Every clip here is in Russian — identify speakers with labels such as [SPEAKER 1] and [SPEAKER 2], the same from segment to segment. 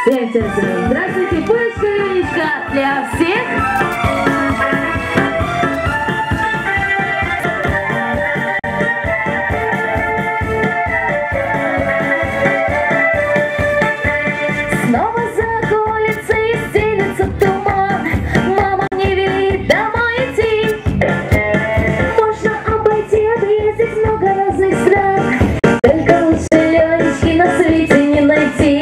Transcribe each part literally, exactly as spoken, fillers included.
[SPEAKER 1] Всем сердцем здравствуйте, пышка и Юлечка для всех. Снова за улицей стелется туман, мама не велит домой идти. Можно обойти, объездить много разных стран, только лучше Ленечки на свете не найти.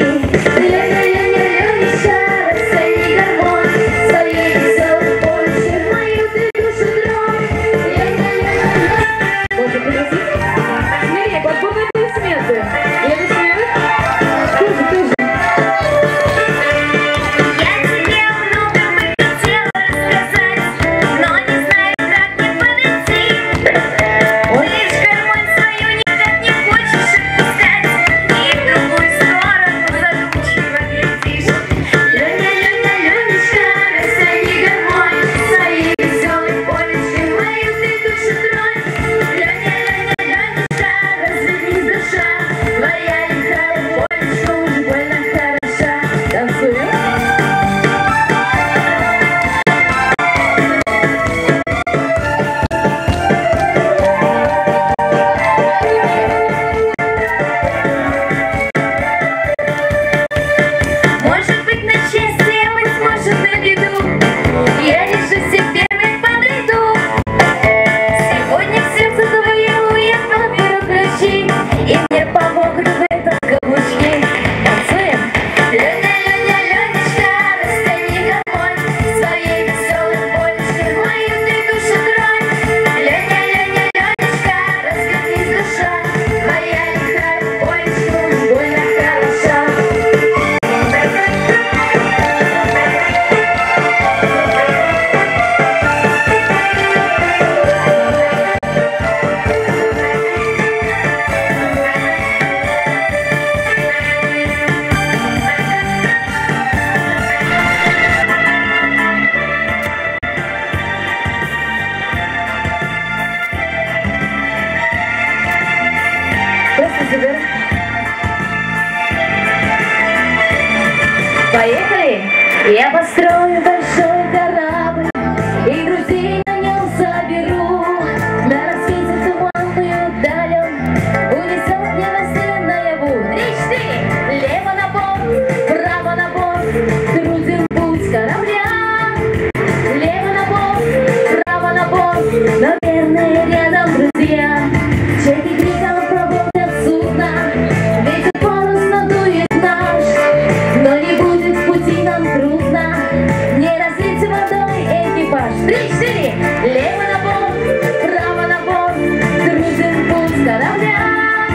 [SPEAKER 1] Поехали! Я построю большой корабль и друзей на нем соберу. На рассвете туманную даль он унесет ненастье наяву. Три-четыре! Лево на борт, право на борт, труден путь корабля. Лево на борт, право на борт, наверное, рядом друзья. Чеки криком проводят судно, ветер парус надует наш, но не будет в пути нам трудно, не разлить водой экипаж. Три-четыре! Лево на борт, право на борт, труден путь корабля.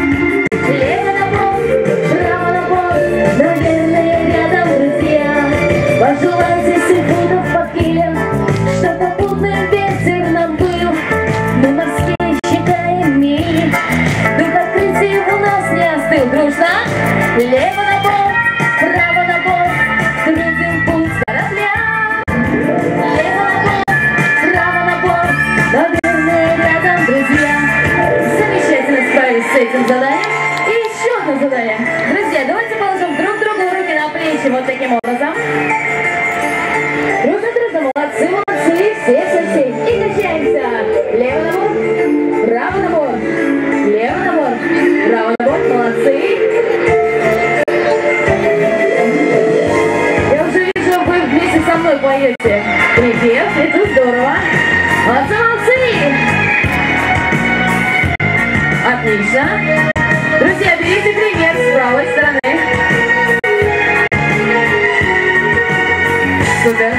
[SPEAKER 1] Лево на борт, право на борт, наверное, рядом друзья. Пожелайте секундов под килем, чтоб попутный ветер нам был. Мы морские считаем мили, дух открытия у нас не остыл. Дружно! Лево на борт, право на борт, труден путь корабля. Лево на борт, право на борт, наверное, рядом друзья. Замечательно справились с этим заданием. И еще одно задание. Друзья, давайте положим друг другу руки на плечи вот таким образом. Дружно, дружно, молодцы, молодцы, все со всей. И качаемся. Лево на борт, право на борт, лево на борт, право на борт, молодцы. Я уже вижу, вы вместе со мной поете припев, это здорово. Молодцы, молодцы. Отлично. Друзья, берите пример с правой стороны. Супер.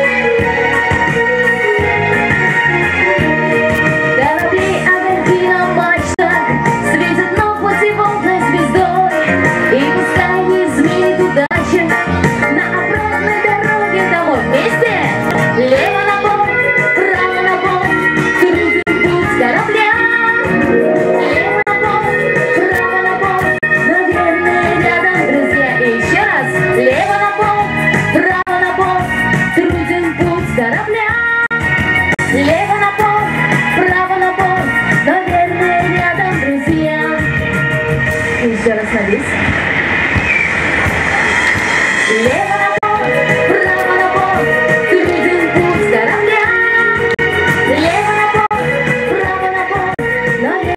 [SPEAKER 1] Корабли огоньки на мачтах светят на пути волной звездой. И пускай не изменит удача на обратной дороге домой. Вместе! Лево на борт, право на борт, труден путь корабля. Лево на борт, право на борт, наверное, рядом друзья. И еще раз. Лево на борт, право на борт, Лето